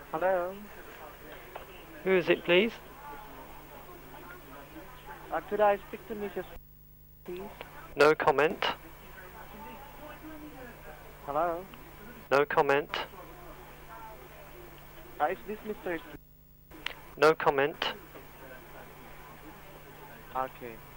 Hello. Who is it, please? Could I speak to Mrs. please? No comment. Hello. No comment. Is this Mr. No comment. Okay.